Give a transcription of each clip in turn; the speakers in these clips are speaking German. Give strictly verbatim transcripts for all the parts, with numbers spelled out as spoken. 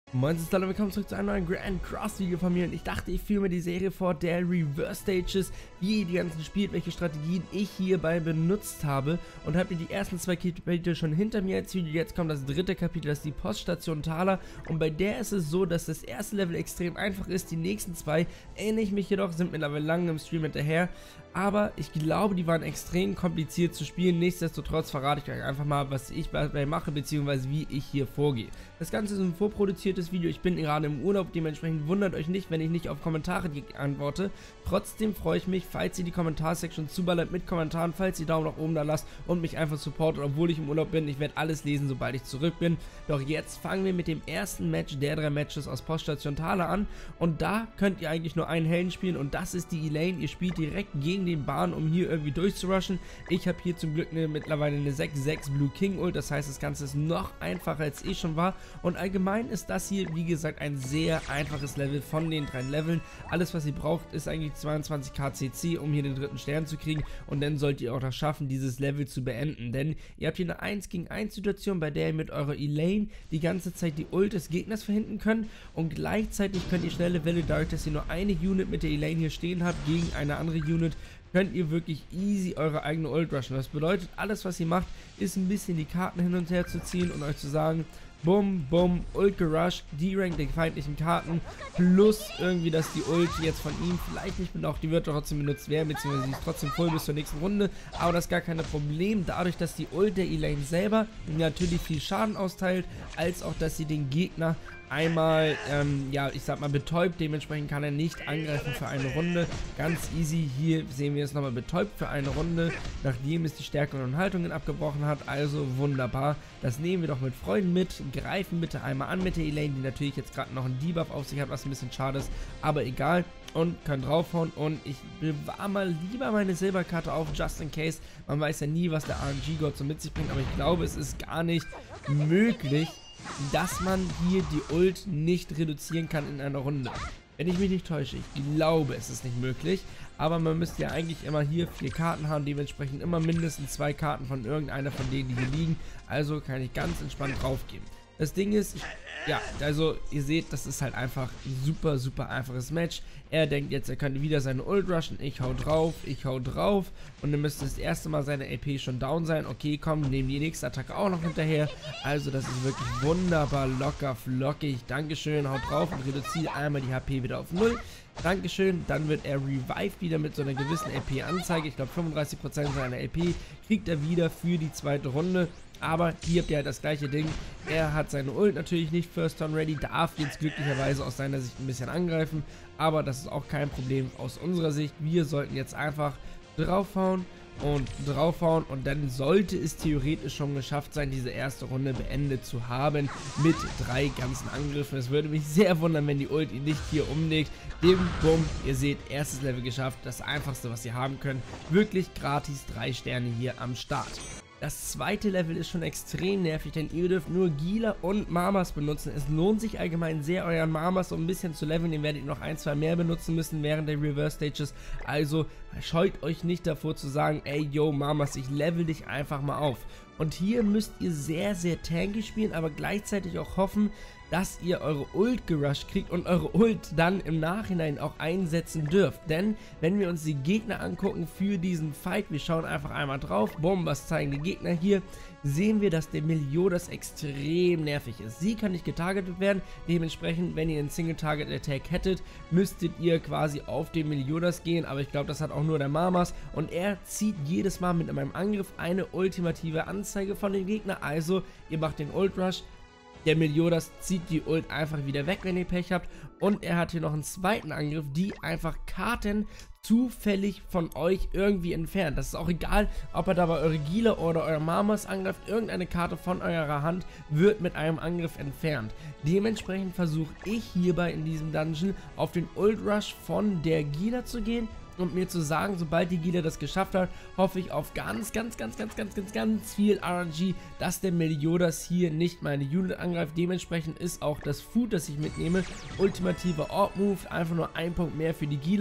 Moin Leute, willkommen zurück zu einem neuen Grand Cross Video von mir und ich dachte, ich führe mir die Serie vor der Reverse Stages, wie ihr die ganzen spielt, welche Strategien ich hierbei benutzt habe und habe mir die ersten zwei Kapitel schon hinter mir als Video. Jetzt kommt das dritte Kapitel, das ist die Poststation Thaler, und bei der ist es so, dass das erste Level extrem einfach ist, die nächsten zwei, erinnere ich mich jedoch, sind mittlerweile lange im Stream hinterher, aber ich glaube, die waren extrem kompliziert zu spielen. Nichtsdestotrotz verrate ich euch einfach mal, was ich dabei mache, beziehungsweise wie ich hier vorgehe. Das Ganze ist ein vorproduziertes Video, ich bin gerade im Urlaub, dementsprechend wundert euch nicht, wenn ich nicht auf Kommentare antworte. Trotzdem freue ich mich, falls ihr die Kommentarsektion zuballert mit Kommentaren, falls ihr Daumen nach oben da lasst und mich einfach supportet, obwohl ich im Urlaub bin. Ich werde alles lesen, sobald ich zurück bin. Doch jetzt fangen wir mit dem ersten Match der drei Matches aus Poststation Thaler an, und da könnt ihr eigentlich nur einen Helden spielen, und das ist die Elaine. Ihr spielt direkt gegen den Bahn, um hier irgendwie durchzurushen. Ich habe hier zum Glück eine, mittlerweile eine sechs sechs Blue King Ult, das heißt, das Ganze ist noch einfacher, als ich schon war, und allgemein ist das hier, wie gesagt, ein sehr einfaches Level von den drei Leveln. Alles, was ihr braucht, ist eigentlich zweiundzwanzig K C C, um hier den dritten Stern zu kriegen, und dann sollt ihr auch das schaffen, dieses Level zu beenden, denn ihr habt hier eine eins gegen eins Situation, bei der ihr mit eurer Elaine die ganze Zeit die Ult des Gegners verhindern könnt, und gleichzeitig könnt ihr schnelle Welle, dadurch, dass ihr nur eine Unit mit der Elaine hier stehen habt, gegen eine andere Unit, könnt ihr wirklich easy eure eigene Ult rushen. Das bedeutet, alles, was ihr macht, ist ein bisschen die Karten hin und her zu ziehen und euch zu sagen, Bum, bum, Ult gerusht, D-Rank der feindlichen Karten, plus irgendwie, dass die Ult jetzt von ihm vielleicht nicht benutzt, auch die wird trotzdem benutzt werden, beziehungsweise sie ist trotzdem voll bis zur nächsten Runde, aber das ist gar kein Problem, dadurch, dass die Ult der Elaine selber natürlich viel Schaden austeilt, als auch, dass sie den Gegner einmal, ähm, ja, ich sag mal, betäubt, dementsprechend kann er nicht angreifen für eine Runde. Ganz easy, hier sehen wir es nochmal, betäubt für eine Runde, nachdem es die Stärken und Haltungen abgebrochen hat, also wunderbar. Das nehmen wir doch mit Freuden mit, greifen bitte einmal an mit der Elaine, die natürlich jetzt gerade noch einen Debuff auf sich hat, was ein bisschen schade ist, aber egal, und können draufhauen, und ich bewahre mal lieber meine Silberkarte auf, just in case. Man weiß ja nie, was der R N G-Gott so mit sich bringt, aber ich glaube, es ist gar nicht möglich, dass man hier die Ult nicht reduzieren kann in einer Runde. Wenn ich mich nicht täusche, ich glaube, es ist nicht möglich, aber man müsste ja eigentlich immer hier vier Karten haben, dementsprechend immer mindestens zwei Karten von irgendeiner von denen, die hier liegen, also kann ich ganz entspannt drauf gehen. Das Ding ist, ich, ja, also ihr seht, das ist halt einfach ein super, super einfaches Match. Er denkt jetzt, er könnte wieder seine Ult rushen, ich hau drauf, ich hau drauf, und dann müsste das erste Mal seine A P schon down sein. Okay, komm, nehmen die nächste Attacke auch noch hinterher. Also das ist wirklich wunderbar, locker, flockig. Dankeschön, haut drauf und reduziert einmal die H P wieder auf null. Dankeschön, dann wird er revived wieder mit so einer gewissen A P-Anzeige. Ich glaube fünfunddreißig Prozent seiner A P kriegt er wieder für die zweite Runde. Aber hier habt ihr halt das gleiche Ding. Er hat seine Ult natürlich nicht First Turn Ready, darf jetzt glücklicherweise aus seiner Sicht ein bisschen angreifen. Aber das ist auch kein Problem aus unserer Sicht. Wir sollten jetzt einfach draufhauen und draufhauen, und dann sollte es theoretisch schon geschafft sein, diese erste Runde beendet zu haben mit drei ganzen Angriffen. Es würde mich sehr wundern, wenn die Ult ihn nicht hier umlegt. Dem Bumm, ihr seht, erstes Level geschafft, das einfachste, was ihr haben könnt. Wirklich gratis drei Sterne hier am Start. Das zweite Level ist schon extrem nervig, denn ihr dürft nur Gila und Mamas benutzen. Es lohnt sich allgemein sehr, euren Mamas um ein bisschen zu leveln. Den werdet ihr noch ein, zwei mehr benutzen müssen während der Reverse Stages. Also scheut euch nicht davor zu sagen, ey yo Mamas, ich level dich einfach mal auf. Und hier müsst ihr sehr, sehr tanky spielen, aber gleichzeitig auch hoffen, dass ihr eure Ult gerusht kriegt und eure Ult dann im Nachhinein auch einsetzen dürft. Denn wenn wir uns die Gegner angucken für diesen Fight, wir schauen einfach einmal drauf, bumm, was zeigen die Gegner hier, sehen wir, dass der Meliodas extrem nervig ist. Sie kann nicht getargetet werden, dementsprechend, wenn ihr einen Single-Target-Attack hättet, müsstet ihr quasi auf den Meliodas gehen, aber ich glaube, das hat auch nur der Mamas, und er zieht jedes Mal mit einem Angriff eine ultimative Anzeige von dem Gegner, also ihr macht den Ult-Rush, der Meliodas zieht die Ult einfach wieder weg, wenn ihr Pech habt, und er hat hier noch einen zweiten Angriff, die einfach Karten zufällig von euch irgendwie entfernt. Das ist auch egal, ob er dabei eure Gila oder eure Mamas angreift, irgendeine Karte von eurer Hand wird mit einem Angriff entfernt. Dementsprechend versuche ich hierbei in diesem Dungeon auf den Ult Rush von der Gila zu gehen und mir zu sagen, sobald die Gila das geschafft hat, hoffe ich auf ganz, ganz, ganz, ganz, ganz, ganz, ganz viel R N G, dass der Meliodas hier nicht meine Unit angreift. Dementsprechend ist auch das Food, das ich mitnehme, ultimativer Orb Move, einfach nur ein Punkt mehr für die Gila.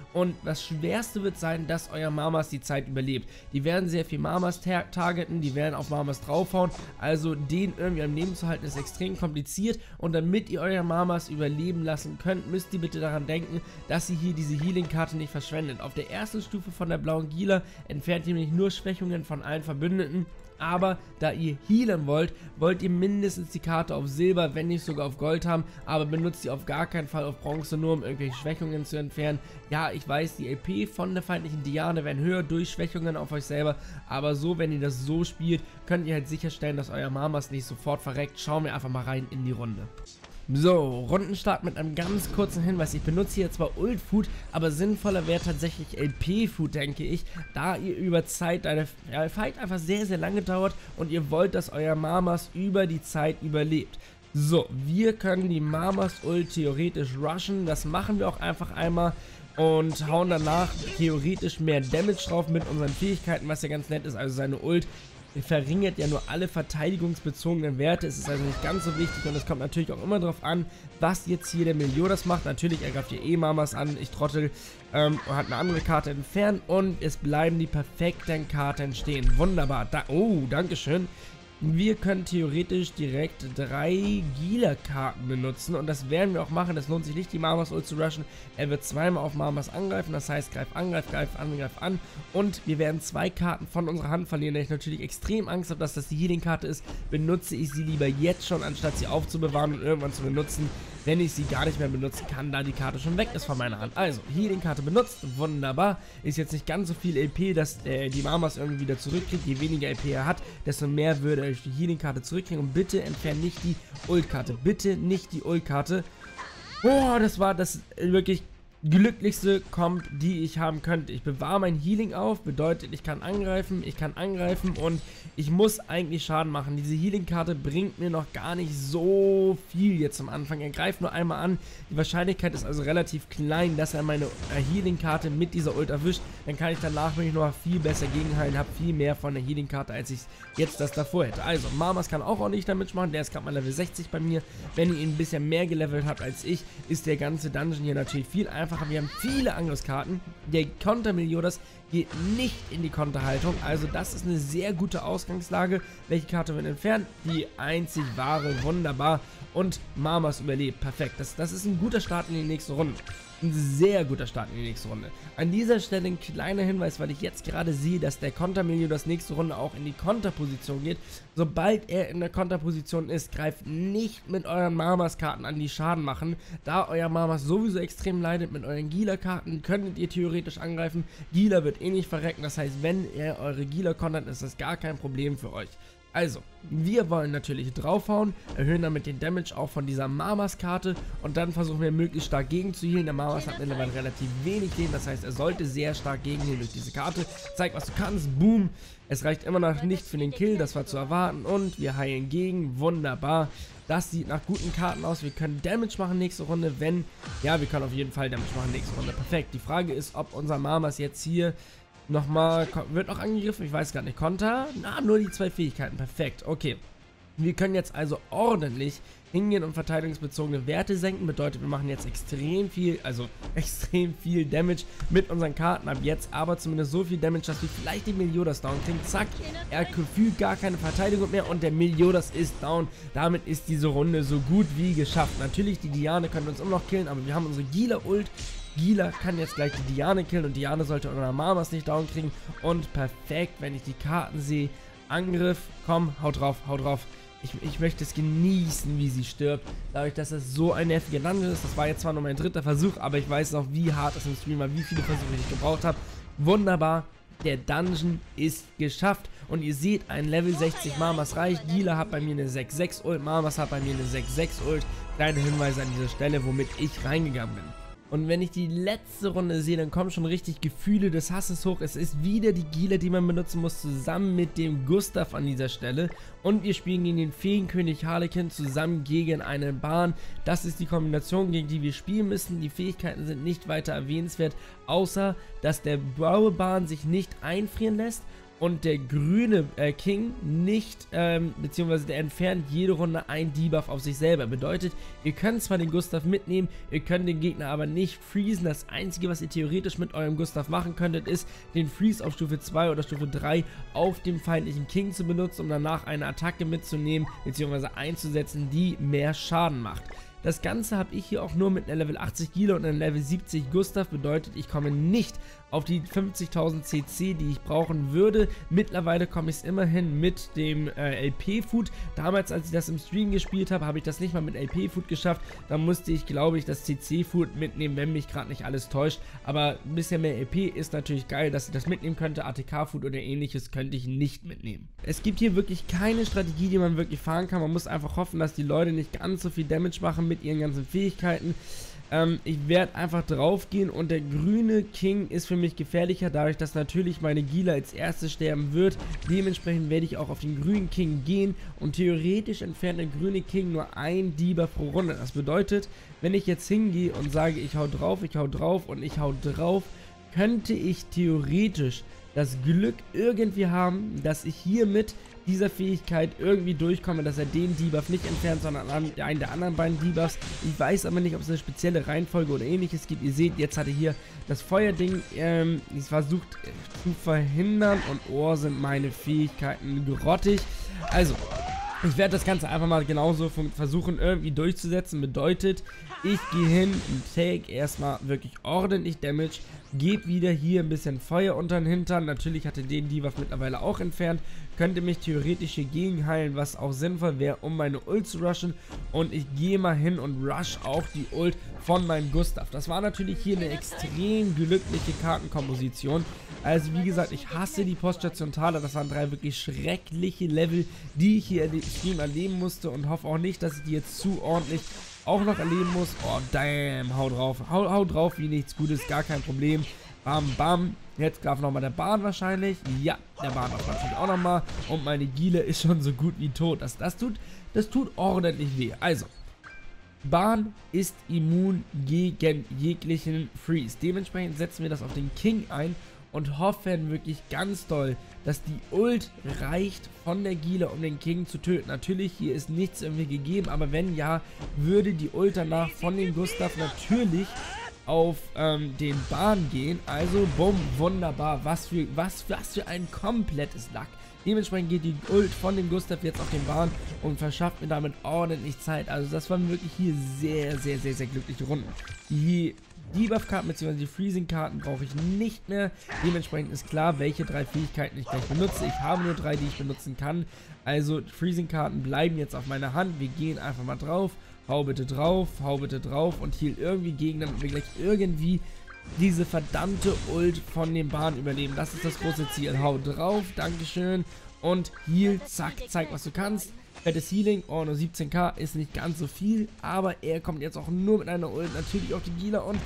Und das Schwerste wird sein, dass euer Mamas die Zeit überlebt. Die werden sehr viel Mamas tar targeten, die werden auf Mamas draufhauen, also den irgendwie am Leben zu halten ist extrem kompliziert, und damit ihr euer Mamas überleben lassen könnt, müsst ihr bitte daran denken, dass ihr hier diese Healing-Karte nicht verschwendet. Auf der ersten Stufe von der blauen Gila entfernt ihr nämlich nur Schwächungen von allen Verbündeten. Aber da ihr healen wollt, wollt ihr mindestens die Karte auf Silber, wenn nicht sogar auf Gold haben, aber benutzt sie auf gar keinen Fall auf Bronze, nur um irgendwelche Schwächungen zu entfernen. Ja, ich weiß, die L P von der feindlichen Diane werden höher durch Schwächungen auf euch selber, aber so, wenn ihr das so spielt, könnt ihr halt sicherstellen, dass euer Mamas nicht sofort verreckt. Schauen wir einfach mal rein in die Runde. So, Rundenstart mit einem ganz kurzen Hinweis. Ich benutze hier zwar Ult Food, aber sinnvoller wäre tatsächlich L P Food, denke ich, da ihr über Zeit, deine ja, Fight einfach sehr, sehr lange dauert und ihr wollt, dass euer Mamas über die Zeit überlebt. So, wir können die Mamas Ult theoretisch rushen, das machen wir auch einfach einmal und hauen danach theoretisch mehr Damage drauf mit unseren Fähigkeiten, was ja ganz nett ist, also seine Ult verringert ja nur alle verteidigungsbezogenen Werte. Es ist also nicht ganz so wichtig, und es kommt natürlich auch immer darauf an, was jetzt hier der Meliodas macht. Natürlich, er greift hier eh Mamas an, ich trottel, ähm, hat eine andere Karte entfernt, und es bleiben die perfekten Karten stehen. Wunderbar. Da, oh, dankeschön. Wir können theoretisch direkt drei Gila-Karten benutzen, und das werden wir auch machen. Das lohnt sich nicht, die Mamas Ult zu rushen. Er wird zweimal auf Mamas angreifen, das heißt, greif an, greif, greif an, greif an, und wir werden zwei Karten von unserer Hand verlieren. Da ich natürlich extrem Angst habe, dass das die Healing-Karte ist, benutze ich sie lieber jetzt schon, anstatt sie aufzubewahren und irgendwann zu benutzen, wenn ich sie gar nicht mehr benutzen kann, da die Karte schon weg ist von meiner Hand. Also, Healing-Karte benutzt, wunderbar. Ist jetzt nicht ganz so viel L P, dass äh, die Mamas irgendwie wieder zurückkriegt. Je weniger L P er hat, desto mehr würde er die Healing-Karte zurückkriegen. Und bitte entfernt nicht die Ult-Karte. Bitte nicht die Ult-Karte. Boah, das war das wirklich glücklichste Comp, die ich haben könnte. Ich bewahre mein Healing auf, bedeutet, ich kann angreifen, ich kann angreifen und ich muss eigentlich Schaden machen. Diese Healing-Karte bringt mir noch gar nicht so viel jetzt am Anfang. Er greift nur einmal an. Die Wahrscheinlichkeit ist also relativ klein, dass er meine Healing-Karte mit dieser Ult erwischt. Dann kann ich danach mich noch viel besser gegenheilen, habe viel mehr von der Healing-Karte, als ich jetzt das davor hätte. Also, Mamas kann auch ordentlich damit machen. Der ist gerade mal Level sechzig bei mir. Wenn ihr ihn ein bisschen mehr gelevelt habt als ich, ist der ganze Dungeon hier natürlich viel einfacher. Wir haben viele Angriffskarten. Der Konter-Meliodas geht nicht in die Konterhaltung. Also das ist eine sehr gute Ausgangslage. Welche Karte wird entfernt? Die einzig wahre, wunderbar. Und Mamas überlebt. Perfekt. Das, das ist ein guter Start in die nächste Runde. Ein sehr guter Start in die nächste Runde. An dieser Stelle ein kleiner Hinweis, weil ich jetzt gerade sehe, dass der Konter-Meliodas nächste Runde auch in die Konterposition geht. Sobald er in der Konterposition ist, greift nicht mit euren Mamas-Karten an, die Schaden machen. Da euer Mamas sowieso extrem leidet, mit euren Gila-Karten könntet ihr theoretisch angreifen. Gila wird eh nicht verrecken, das heißt, wenn ihr eure Gila kontert, ist das gar kein Problem für euch. Also, wir wollen natürlich draufhauen, erhöhen damit den Damage auch von dieser Mamas-Karte, und dann versuchen wir möglichst stark gegen zu healen. Der Mamas hat mittlerweile relativ wenig gegen, das heißt, er sollte sehr stark gegen healen durch diese Karte. Zeig, was du kannst, boom. Es reicht immer noch nicht für den Kill, das war zu erwarten, und wir heilen gegen, wunderbar. Das sieht nach guten Karten aus. Wir können Damage machen nächste Runde, wenn, ja, wir können auf jeden Fall Damage machen nächste Runde, perfekt. Die Frage ist, ob unser Mamas jetzt hier nochmal, wird noch angegriffen, ich weiß gar nicht, Konter, na, nur die zwei Fähigkeiten, perfekt, okay. Wir können jetzt also ordentlich hingehen und verteidigungsbezogene Werte senken, bedeutet, wir machen jetzt extrem viel, also extrem viel Damage mit unseren Karten ab jetzt, aber zumindest so viel Damage, dass wir vielleicht den Meliodas down kriegen, zack, er fühlt gar keine Verteidigung mehr und der Meliodas ist down, damit ist diese Runde so gut wie geschafft. Natürlich, die Diane könnte uns immer noch killen, aber wir haben unsere Gila-Ult. Gila kann jetzt gleich die Diane killen, und Diane sollte unsere Mamas nicht down kriegen. Und perfekt, wenn ich die Karten sehe. Angriff, komm, hau drauf, hau drauf. Ich, ich möchte es genießen, wie sie stirbt. Dadurch, dass es so ein nerviger Dungeon ist. Das war jetzt zwar nur mein dritter Versuch, aber ich weiß noch, wie hart es im Stream war, wie viele Versuche ich gebraucht habe. Wunderbar, der Dungeon ist geschafft. Und ihr seht, ein Level sechzig Mamas reicht. Gila hat bei mir eine sechs sechs Ult, Mamas hat bei mir eine sechs sechs Ult. Kleine Hinweise an dieser Stelle, womit ich reingegangen bin. Und wenn ich die letzte Runde sehe, dann kommen schon richtig Gefühle des Hasses hoch. Es ist wieder die Gila, die man benutzen muss, zusammen mit dem Gustav an dieser Stelle. Und wir spielen gegen den Feenkönig Harlekin zusammen gegen eine Bahn. Das ist die Kombination, gegen die wir spielen müssen. Die Fähigkeiten sind nicht weiter erwähnenswert, außer dass der blaue Bahn sich nicht einfrieren lässt und der grüne äh, King nicht, ähm, beziehungsweise der entfernt jede Runde ein Debuff auf sich selber. Bedeutet, ihr könnt zwar den Gustav mitnehmen, ihr könnt den Gegner aber nicht freezen. Das Einzige, was ihr theoretisch mit eurem Gustav machen könntet, ist, den Freeze auf Stufe zwei oder Stufe drei auf dem feindlichen King zu benutzen, um danach eine Attacke mitzunehmen, beziehungsweise einzusetzen, die mehr Schaden macht. Das Ganze habe ich hier auch nur mit einer Level achtzig Gila und einer Level siebzig Gustav, bedeutet, ich komme nicht auf die fünfzigtausend C C, die ich brauchen würde. Mittlerweile komme ich es immerhin mit dem äh, L P-Food. Damals, als ich das im Stream gespielt habe, habe ich das nicht mal mit L P-Food geschafft. Da musste ich, glaube ich, das C C-Food mitnehmen, wenn mich gerade nicht alles täuscht. Aber ein bisschen mehr L P ist natürlich geil, dass ich das mitnehmen könnte. A T K-Food oder ähnliches könnte ich nicht mitnehmen. Es gibt hier wirklich keine Strategie, die man wirklich fahren kann. Man muss einfach hoffen, dass die Leute nicht ganz so viel Damage machen mit ihren ganzen Fähigkeiten. Ähm, ich werde einfach drauf gehen und der grüne King ist für mich gefährlicher, dadurch, dass natürlich meine Gila als erstes sterben wird. Dementsprechend werde ich auch auf den grünen King gehen und theoretisch entfernt der grüne King nur ein Debuff pro Runde. Das bedeutet, wenn ich jetzt hingehe und sage, ich hau drauf, ich hau drauf und ich hau drauf, könnte ich theoretisch das Glück irgendwie haben, dass ich hier mit dieser Fähigkeit irgendwie durchkomme, dass er den Debuff nicht entfernt, sondern einen der anderen beiden Debuffs. Ich weiß aber nicht, ob es eine spezielle Reihenfolge oder ähnliches gibt. Ihr seht, jetzt hatte hier das Feuerding ähm, versucht äh, zu verhindern und oh, sind meine Fähigkeiten grottig. Also, ich werde das Ganze einfach mal genauso versuchen irgendwie durchzusetzen. Bedeutet, ich gehe hin und take erstmal wirklich ordentlich Damage, gebe wieder hier ein bisschen Feuer unter den Hintern. Natürlich hatte den Debuff mittlerweile auch entfernt, könnte mich theoretisch hier gegenheilen, was auch sinnvoll wäre, um meine Ult zu rushen. Und ich gehe mal hin und rush auch die Ult von meinem Gustav. Das war natürlich hier eine extrem glückliche Kartenkomposition. Also wie gesagt, ich hasse die Poststation Thaler. Das waren drei wirklich schreckliche Level, die ich hier im Stream erleben musste und hoffe auch nicht, dass ich die jetzt zu ordentlich auch noch erleben muss. Oh, damn, hau drauf. Hau, hau drauf wie nichts Gutes, gar kein Problem. Bam, bam. Jetzt darf nochmal der Bahn wahrscheinlich. Ja, der Bahn darf natürlich auch nochmal. Und meine Gila ist schon so gut wie tot. Das, das, tut, das tut ordentlich weh. Also, Bahn ist immun gegen jeglichen Freeze. Dementsprechend setzen wir das auf den King ein und hoffen wirklich ganz doll, dass die Ult reicht von der Gila, um den King zu töten. Natürlich, hier ist nichts irgendwie gegeben, aber wenn ja, würde die Ult danach von dem Gustav natürlich auf ähm, den Bahn gehen. Also, bumm, wunderbar. Was für, was, was für ein komplettes Lack. Dementsprechend geht die Ult von dem Gustav jetzt auf den Bahn und verschafft mir damit ordentlich Zeit. Also, das waren wirklich hier sehr, sehr, sehr, sehr glückliche Runden. Die Debuff-Karten bzw. die Freezing-Karten brauche ich nicht mehr. Dementsprechend ist klar, welche drei Fähigkeiten ich gleich benutze. Ich habe nur drei, die ich benutzen kann. Also Freezing-Karten bleiben jetzt auf meiner Hand. Wir gehen einfach mal drauf. Hau bitte drauf, hau bitte drauf und heal irgendwie gegen, damit wir gleich irgendwie diese verdammte Ult von den Bahnen überleben. Das ist das große Ziel. Hau drauf, dankeschön. Und heal, zack, zeig was du kannst. Fettes Healing, oh, nur siebzehn K ist nicht ganz so viel, aber er kommt jetzt auch nur mit einer Ult natürlich auf die Gila und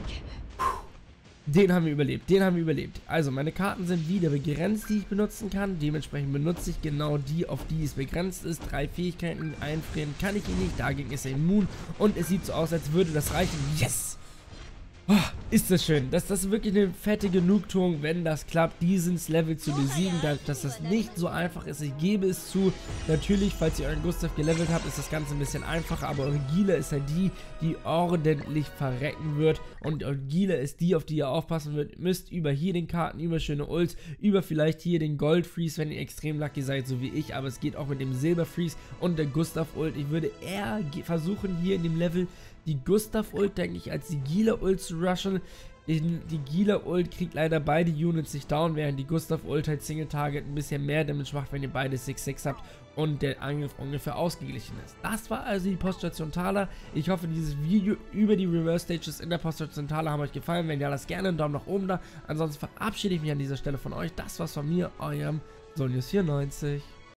den haben wir überlebt, den haben wir überlebt. Also meine Karten sind wieder begrenzt, die ich benutzen kann, dementsprechend benutze ich genau die, auf die es begrenzt ist. Drei Fähigkeiten einfrieren kann ich ihn nicht, dagegen ist er immun und es sieht so aus, als würde das reichen. Yes! Oh, ist das schön. Das, das ist wirklich eine fette Genugtuung, wenn das klappt, dieses Level zu besiegen, da, dass das nicht so einfach ist. Ich gebe es zu. Natürlich, falls ihr euren Gustav gelevelt habt, ist das Ganze ein bisschen einfacher, aber eure Gila ist halt die, die ordentlich verrecken wird. Und eure Gila ist die, auf die ihr aufpassen müsst. Müsst über hier den Karten, über schöne Ults, über vielleicht hier den Gold Freeze, wenn ihr extrem lucky seid, so wie ich. Aber es geht auch mit dem Silber Freeze und der Gustav Ult. Ich würde eher versuchen, hier in dem Level die Gustav Ult, denke ich, als die Gila Ult zu rushen. Die Gila Ult kriegt leider beide Units nicht down, während die Gustav Ult halt Single Target ein bisschen mehr Damage macht, wenn ihr beide sechs sechs habt und der Angriff ungefähr ausgeglichen ist. Das war also die Poststation Thaler. Ich hoffe, dieses Video über die Reverse Stages in der Poststation Thaler haben euch gefallen. Wenn ja, lasst gerne einen Daumen nach oben da. Ansonsten verabschiede ich mich an dieser Stelle von euch. Das war's von mir, eurem Solnius vierundneunzig.